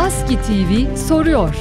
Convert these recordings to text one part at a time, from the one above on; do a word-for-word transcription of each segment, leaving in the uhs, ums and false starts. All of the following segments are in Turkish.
ASKİ T V soruyor.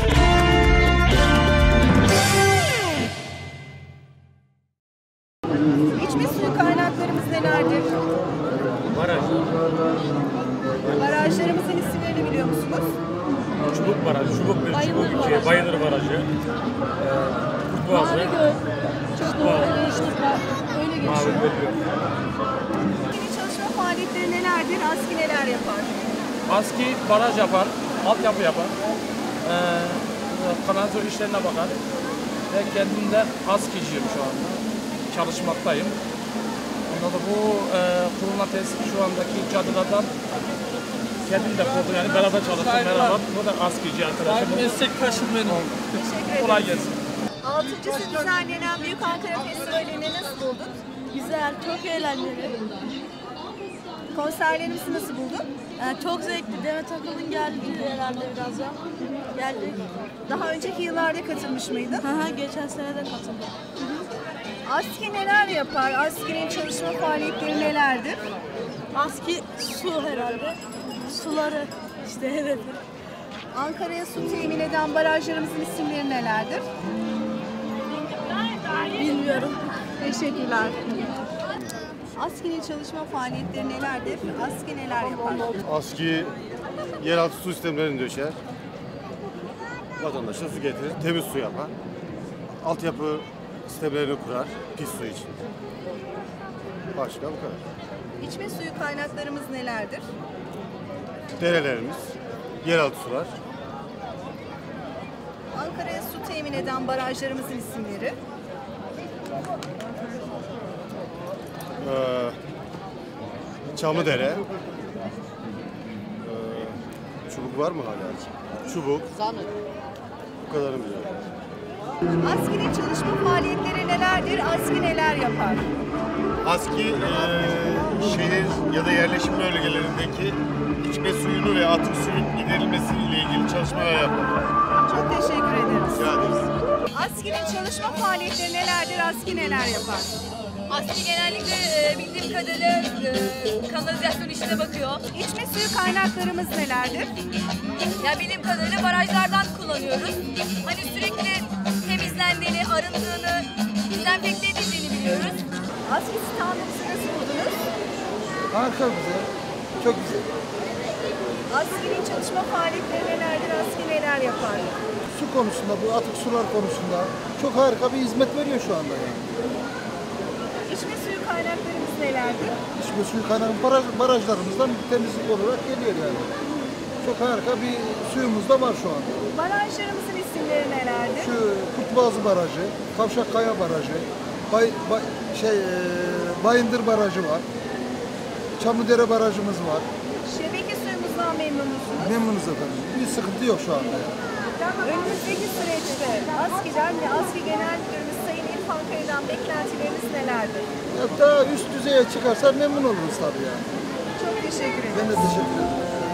İçme suyu kaynaklarımız nelerdir? Baraj. Barajlarımızın isimlerini biliyor musunuz? Çubuk Barajı, Çubuk bir, Bayındır Çubuk iki, Barajı. Bayındır Barajı, e, Kurt Boğazı, Mavi Göl. Çok doğru. Evet, işte öyle Mavi geçiyor. Göl. ASKİ'nin çalışma faaliyetleri nelerdir? ASKİ neler yapar? ASKİ baraj yapar, altyapı yapar, ee, kanalizasyon işlerine bakar ve kendim de ASKİ'ciyim şu anda, çalışmaktayım. Ondan da bu e, kurulma tesisi şu andaki çadırlardan kendim de kurdum, yani beraber çalıştım, beraber. Bu da ASKİ'ci arkadaşım. Meslektaşım benim. Teşekkür ederim. Kolay gelsin. Altıncısı düzenlenen Büyük Ankara Festivali'ni nasıl buldun? Güzel, çok eğlenceli. Konserlerimizi nasıl buldun? Yani çok zevkli. Demet Akalın geldi herhalde biraz ya. Geldi. Daha önceki yıllarda katılmış mıydın? Hı hı, geçen sene de katıldım. ASKİ neler yapar? ASKİ'nin çalışma faaliyetleri nelerdir? ASKİ su herhalde. Suları işte hedefi. Ankara'ya su temin eden barajlarımızın isimleri nelerdir? Bilmiyorum. Teşekkürler. ASKİ'nin çalışma faaliyetleri nelerdir? ASKİ neler yapar? ASKİ yeraltı su sistemlerini döşer. Vatandaşa su getirir, temiz su yapar. Altyapı sistemlerini kurar, pis su için. Başka bu kadar. İçme suyu kaynaklarımız nelerdir? Derelerimiz, yeraltı sular. Ankara'ya su temin eden barajlarımızın isimleri. Ee, Çamlıdere. Ee, çubuk var mı hala? Çubuk. Bu kadarını biliyorum. ASKİ'nin çalışma faaliyetleri nelerdir? ASKİ neler yapar? ASKİ e, şehir ya da yerleşim bölgelerindeki içme suyunu ve atık suyun giderilmesi ile ilgili çalışmalar yapar. Çok teşekkür ederiz. Rica ederiz. ASKİ'nin çalışma faaliyetleri nelerdir? ASKİ neler yapar? ASKİ genellikle e, bildiğim kadarıyla e, kanalizasyon işine bakıyor. İçme suyu kaynaklarımız nelerdir? Ya bildiğim kadarıyla barajlardan kullanıyoruz. Hani sürekli temizlendiğini, arındığını, dezenfekte edildiğini biliyoruz. ASKİ standımızı nasıl buldunuz? Harika güzel. Çok güzel. ASKİ'nin çalışma faaliyetleri nelerdir? ASKİ neler yapar? Su konusunda, bu atık sular konusunda çok harika bir hizmet veriyor şu anda yani. İçme suyu kaynaklarımız nelerdir? İçme suyu kaynağı baraj, barajlarımızdan temizlik olarak geliyor yani. Çok harika bir suyumuz da var şu anda. Barajlarımızın isimleri nelerdir? Şu Kurtboğazı Barajı, Kavşakkaya Barajı, Bay, Bay- şey, e, Bayındır Barajı var. Çamlıdere Barajımız var. Şebeke suyumuzdan memnun musunuz? Memnunuz efendim. Bir sıkıntı yok şu anda. Önümüzdeki süreçte ASKİ'den ve ASKİ Genel Müdürümüz Sayın İrfan Kaya'dan beklentileriniz nelerdir? Ya daha üst düzeye çıkarsa memnun oluruz tabii yani. Çok teşekkür ederim. Ben de teşekkür ederim.